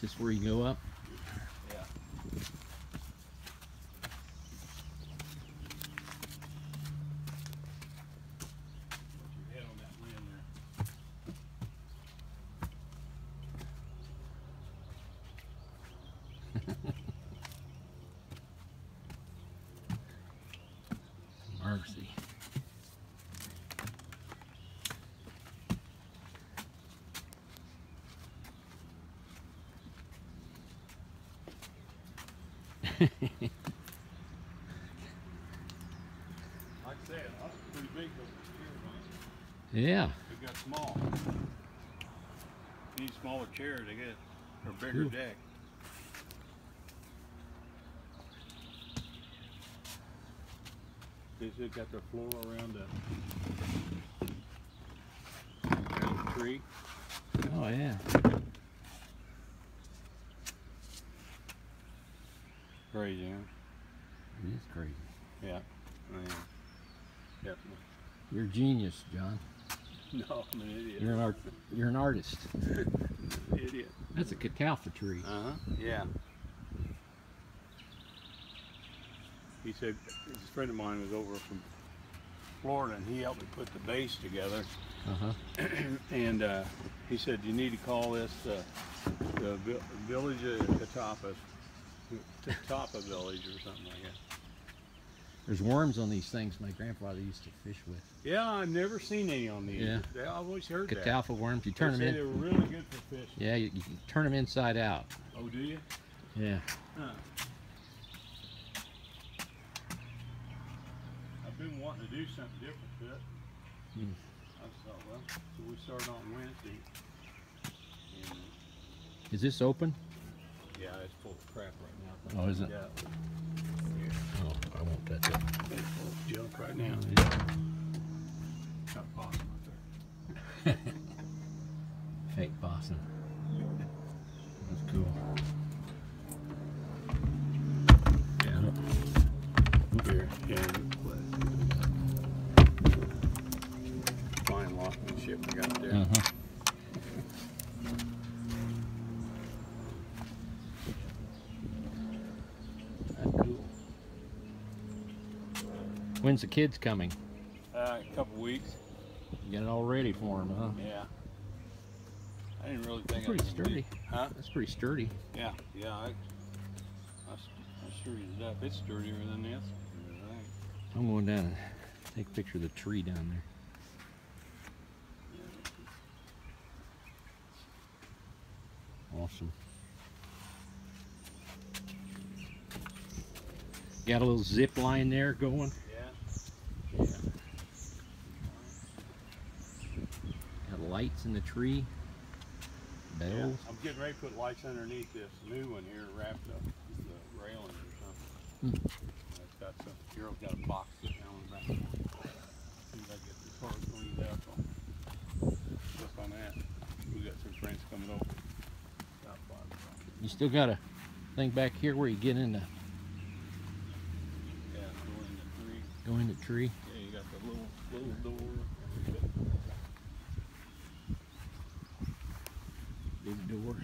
this where you go up? Yeah. Put your head on that land there. Mercy. Like I said, that's pretty big over here, Yeah. They got small. Need a smaller chair to get or bigger Cool. deck. They got their floor around the tree. Oh yeah. Crazy, huh? It is crazy. Yeah. Definitely. You're a genius, John. No, I'm an idiot. You're an artist. Idiot. That's a catalpa tree. Uh-huh. Yeah. He said his friend of mine was over from Florida and he helped me put the base together. Uh-huh. And he said you need to call this the village of Catapa Village or something like that. There's worms on these things my grandfather used to fish with. Yeah, I've never seen any on these. Yeah. I've always heard that. Catalpa worms. You turn them They in. say they were really good for fish. Yeah, you can turn them inside out. Oh, do you? Yeah. Huh. I've been wanting to do something different with it. Hmm. I thought, well, so we started on Wednesday. And, Is this open? yeah, it's full of crap right now. Oh, is it? Yeah, Oh, I won't touch it. it's full of junk right now. Got possum up there. Fake possum. That's cool. Yeah. Here, fine lockmanship we got there. Uh-huh. That's cool. When's the kids coming? A couple weeks. You got it all ready for them, huh? Yeah. I didn't really think That's I pretty was gonna sturdy. be- Huh? That's pretty sturdy. Yeah, yeah. I sturdied it up. It's sturdier than this. I think. I'm going down and take a picture of the tree down there. Awesome. Got a little zip line there going. Yeah. Got lights in the tree. Yeah. Bells. I'm getting ready to put lights underneath this new one here, wrapped up with the railings or something. It's got some. Hero's got a box sitting down in the back. As soon as I get this part cleaned up, I'll look on that. We got some friends coming over. About 5 o'clock. You still got a thing back here where you get in the Yeah, go in the tree. go in the tree. Yeah, you got the little door. Big door.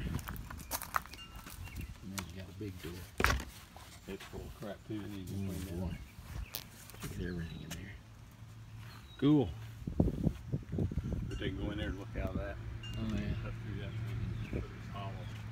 And then you got a big door. It's full of crap too. That needs to Oh clean boy. down. Look at everything in there. Cool. But they can go in there and look out of that. Oh yeah. Up through that thing. But it's hollow.